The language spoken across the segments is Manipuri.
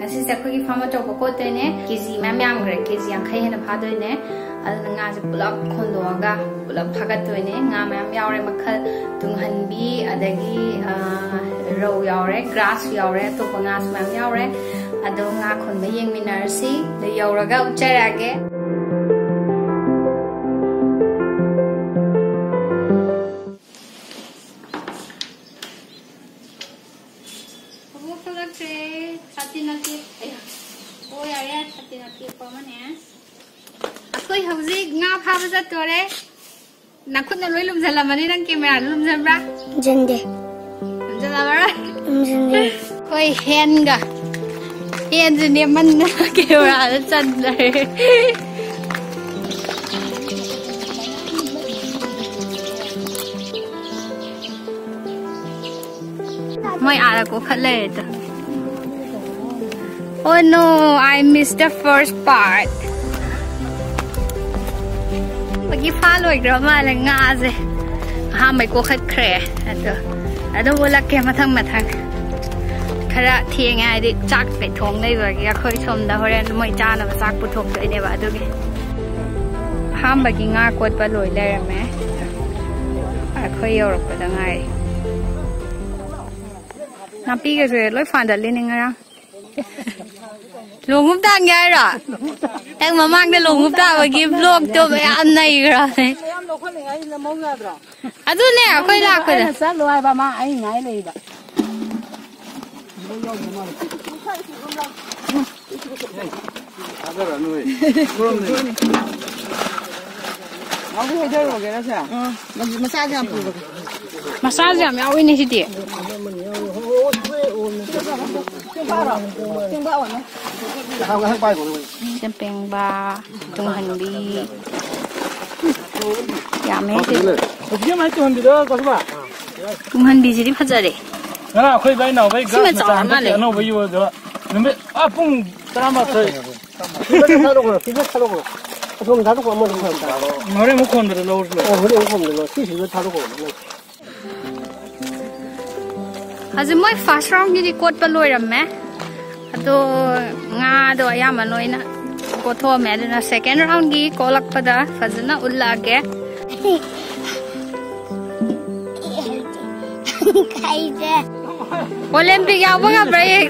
ꯉꯁꯤꯁꯦ ꯑꯩꯈꯣꯏꯒꯤ ꯐꯥꯔꯝ ꯑꯆꯧꯕ ꯀꯣꯠꯇꯣꯏꯅꯦ ꯀꯦꯖꯤ ꯃꯌꯥꯝ ꯌꯥꯝꯈ꯭ꯔꯦ ꯀꯦꯖꯤ 50 ꯍꯦꯟꯅ ꯐꯥꯗꯣꯏꯅꯦ ꯑꯗꯨꯅ ꯉꯥꯁꯦ ꯄꯨꯂꯞ ꯈꯣꯟꯗꯣꯛꯑꯒ ꯄꯨꯂꯞ ꯐꯥꯒꯠꯇꯣꯏꯅꯦ ꯉꯥ ꯃꯌꯥꯝ ꯌꯥꯎꯔꯦ ꯃꯈꯜ ꯇꯨꯡꯍꯟꯕꯤ ꯑꯗꯒꯤ ꯔꯧ ꯌꯥꯎꯔꯦ ꯒ꯭ꯔꯥꯁ ꯌꯥꯎꯔꯦ ꯑꯇꯣꯞꯄ ꯉꯥꯁꯨ ꯃꯌꯥꯝ ꯌꯥꯎꯔꯦ ꯑꯗꯣ ꯉꯥ ꯈꯣꯟꯕ ꯌꯦꯡꯃꯤꯟꯅꯔꯁꯤ ꯑꯗꯣ ꯌꯧꯔꯒ ꯎꯠꯆꯔꯛꯑꯒꯦ ꯑꯩꯈꯣꯏ ꯍꯧꯖꯤꯛ ꯉꯥ ꯐꯥꯕ ꯆꯠꯇꯣꯔꯦ ꯅꯈꯨꯠꯅ ꯂꯣꯏ ꯂꯨꯝꯖꯜꯂꯝꯃꯅꯤ ꯅꯪ ꯀꯦꯃꯦꯔꯥꯗ ꯂꯨꯝꯖꯟꯕ꯭ꯔꯥ ꯂꯨꯝꯖꯟꯗꯦ ꯂꯨꯝꯖꯜꯂꯝꯃꯔꯣꯏ ꯂꯨꯝꯖꯟꯗꯦ ꯑꯩꯈꯣꯏ ꯍꯦꯟꯁꯦ ꯅꯦꯝꯃꯟꯅ ꯀꯦꯃꯦꯔꯥꯗ ꯆꯟꯗ꯭ꯔꯦ ꯃꯣꯏ ꯑꯥꯗ ꯀꯣꯈꯠ ꯂꯩꯔꯦꯗ Oh no, I missed the first part. Bagi follow igra mala ngaze. Ha mai ko khat khre. Ado bolak ke mathang. Khara thieng ai di chak pe thong nei ba gi khoi som da horen moi cha na ba chak pu thok doi ne ba adu gi. Ham bagi nga kot ba loi le me. Khoi yorok ba da ngai. Na pi ge se loi fan da le ni nga. Lùng ngúp ta nghe rồi em mà mang cái lùng ngúp ta và kiếm vlog cho mẹ ăn này rồi à tôi nè quay lại rồi sát luôn ai ba má ấy ngay này đó massage làm áo ini sih dia Sempeng ba tunghanbi yame de tunghanbi ji di phajare ngana khoi bai naw bai gas ma cha no bai yo do nme a pung trama thai Kita thalo ko thong thalo ko mo thong ta ngore mo khon de lo ngore mo khon de lo si thalo ko Hazim moi first round ni kot pa loi ram me ado nga do ayama noina ko tho me na second round gi kolak pada fazna ulla ge kaide Olympic ya ba break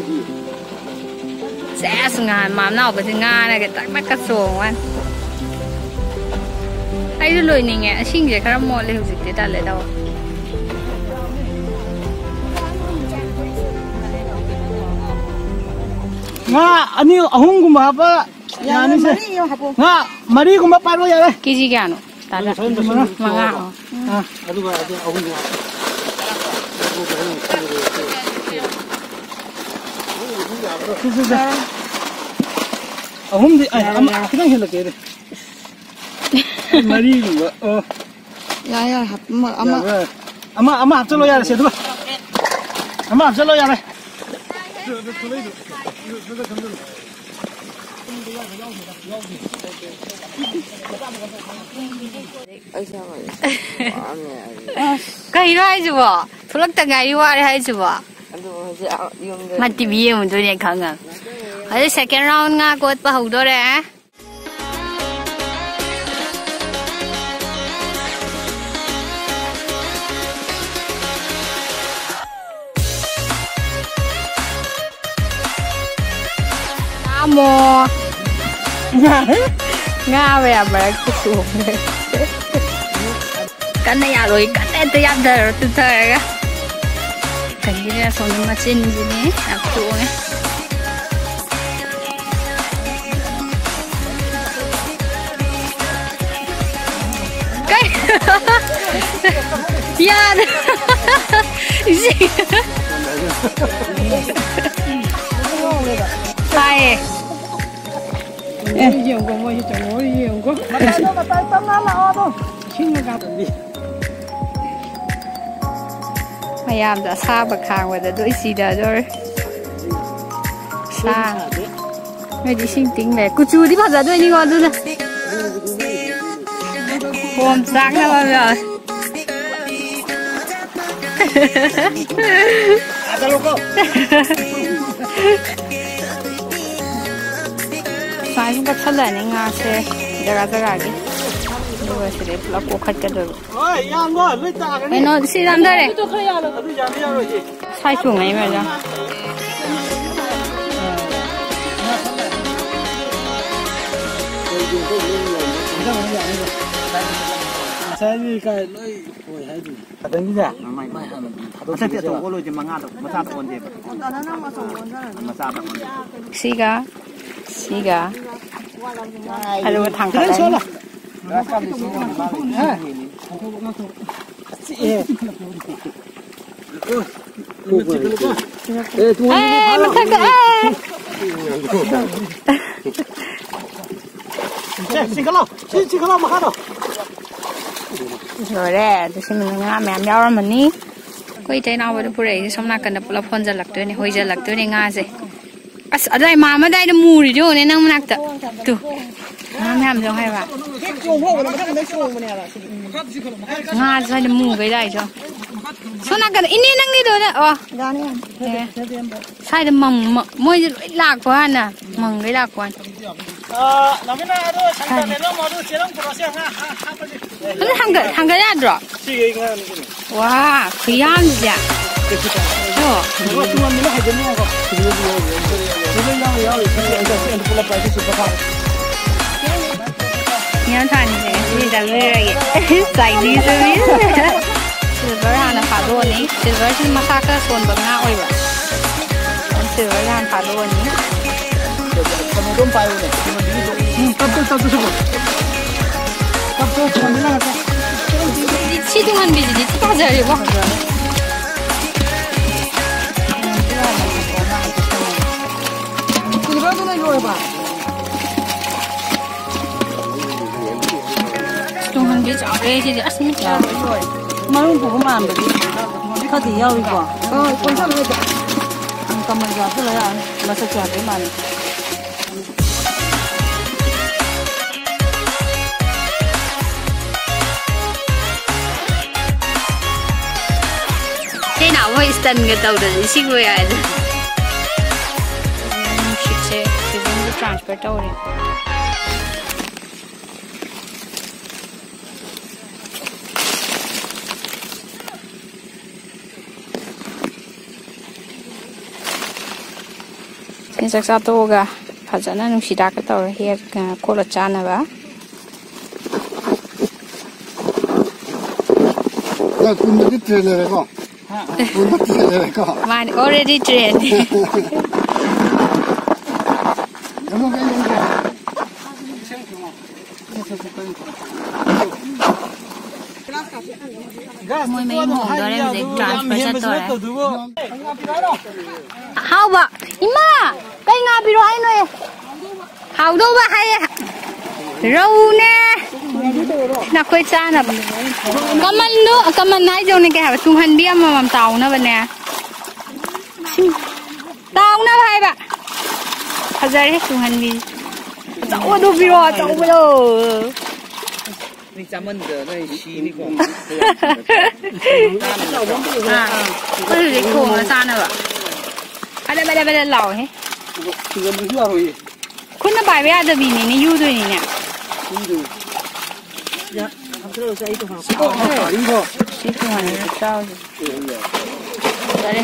ses nga mam na ba nga na ke tak na ka song wan ai du loi ni nge asing je khara mo le hujik te ta le daw nga ani ahung guma ba yani se nga mari guma paro ya re kiji gyano tada manga adu ba ahung guma ahung di ai ama kidang hela ke re mari guma oh ya ama hap chalo ya re se du ama hap chalo ya re Cái đó hay chứ bỏ, thu lắc tầng ngày đi qua đây hay chứ bỏ. Mà TV một đôi này không à? Ở second round nga cột ba hậu đó đấy. Amo nga về à bà cứ xuống cái này à rồi cái này tôi ăn rồi tôi thấy cái gì là xong mà chín gì nè à xuống nè cái ya gì Hai nhiều quá mà chẳng nói nhiều quá mà tay tắm lá là thôi xin mà gặp đi พยายามจะซาบะคางไว้แต่ด้วยสีดาด้วยซาไม่ได้ชิงติ้งเลยกูจูที่ภาษาด้วยนี่ก่อนดูนะโฮมซักนะมันเลย Ada loco. ꯁꯨꯃꯥꯏꯅ ꯁꯨꯝ ꯀꯛꯁꯜꯂꯛꯑꯅꯤ ꯉꯥꯁꯦ ꯖꯒꯥ ꯖꯒꯥꯒꯤ ꯑꯗꯨꯒ ꯁꯤꯗꯩ ꯄꯨꯂꯞ ꯀꯣꯛꯈꯠꯀꯗꯣꯏꯕ ꯀꯩꯅꯣ ꯁꯤ ꯌꯥꯝꯗꯔꯦ ꯁꯥꯏ ꯆꯣꯡꯉꯩ ꯃꯌꯥꯝ Saya kai loi oi hai du. Ada ni ya? Mai. Masa dia tu kalau je mangado, masa tu on je. Masa tu. Siga. Ada tangkap. Keren soalnya. Singkalau makan dah. Rồi đấy, tôi xin mình ngã mẹ nhau rồi mình đi. Quay trái nào vậy bữa đấy xong là cần đập phun ra lắc tôi này, hồi giờ lắc tôi này ngã gì. À đây mà đây là mù rồi chứ, nên năng nặc ta. Tu, ngã làm giống hay vậy. Ngã sai là mù cái đây cho. Xong là cần in năng đi rồi đấy. Sai là mầm môi lạc quá nè, mầm cái lạc quá. Namanya ada sangka melon mau tu cerang proses Ini hangga ya dro. Wah, kuyang ya. Oh. Kalau cuma mina aja ni aku. Ini yang ini pula pai super. Yang tadi ni dah lagi. Sai ni sini. Silver hana padu ni. Silver sih masakan son bangga oi ba. Silver hana padu ni. Kamu dong pai ni. Tapi semua. Tapi cuma mina apa? Sidungan biji di pasar je ba. Silver tu nak jual ba? Sidungan biji apa je asmi jual. Marun pun mana beli? Kau dia awak gua. Oh, konsa mana? Kamu jawab tu lah, masa jawab mana? Thế nào mới tận cái tàu được xích về à? Xích xe, xích đến cái transfer tàu đi. Cái sắc sao tô ga, phải cho nó nung xí đá cái tàu here cô là cha này ba. Là cũng được train rồi con. Cũng được train rồi con. Man already trained. Kamu kan yang Môi mấy mồm đó em dịch transfer cho tôi. Hao ba, ima, cái ngà bị rồi này. Hao đâu ba hay. Rau nè. Na khơi cha nè. Kaman nãy giờ này cái hả tung hành bia mà tàu nó bên nè. Tàu nó hay ba. Thật ra hết tung hành bia. Tàu đâu bị rồi, tàu đâu. Ni zaman dah ni si ni kau. Cái gì khổ là sao nè ba. Ada beda lau he. Tiga minggu lah hoy. Kun na bai ada bini ni yu doi ni nè. Ya, aku saya itu hang. Ini kau. Itu mana tahu. Dari.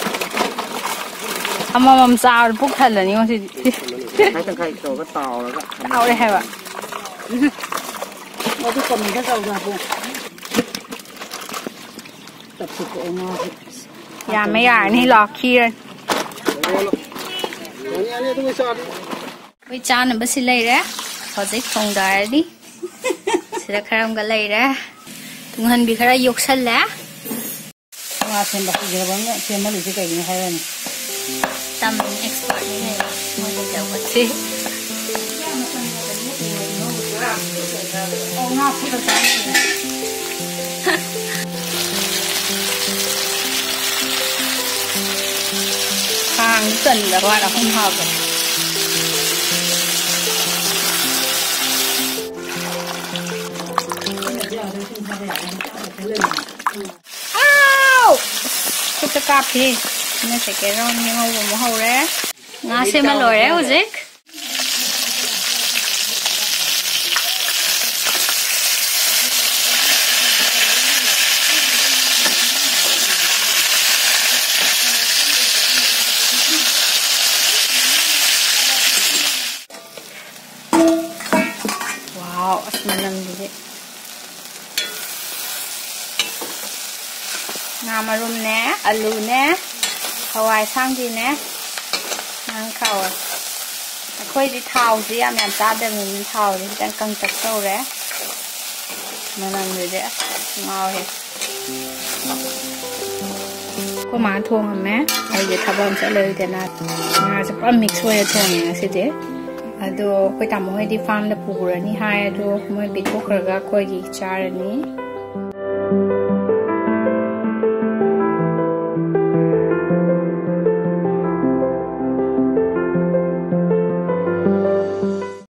Ama sao buk thật là như thế. Hai thằng khai tàu cái tàu là cái. Tàu đây hay ba. Mau tu cầm cái dầu ra không? Tập sự của ông Ya mấy à ni lọ kia. Ini tu besar. Với cha nó bớt xí lấy đấy. Họ dễ không đợi đi. Sẽ là khám cái lấy đấy. Tung hành bị khá dục sân lá. Nga xem bác sĩ bác ngã xem mà lấy cái này hay là Tâm expert như này. Mới được đầu bật xí. Nga phụ được sao? Hàng cần là gọi là không hợp rồi. Chút cho cặp thì nó sẽ cái rong như hầu đấy. Nga xem mà lồi đấy hả dịch. งามารุมแน่อาลูแน่ขวายช่างดีแน่นั่งเขาค่อยดีเท้าสิแม่จ้าเดินมีเท้าดิจังกังจักโตเลยมันนั่งอยู่เด้เมาเหรอก็มาทวงแม่ไอ้เดี๋ยวทับมันจะเลยเดี๋ยวนะงาจะปั้มมิกซ์ไว้ทวงอย่างนี้สิเด้ಅದು ಕೊಯ್ ತಮ್ಮ ಹೋಯ್ ದಿ ಫಾರ್ಮ್ ದ ಪೂರ ನಿ ಹಾಯ್ ಅದು ಮೊಯ್ ಬಿಟ್ಟು ಕರಗ ಕೊಯ್ ಗಿ ಚಾರನಿ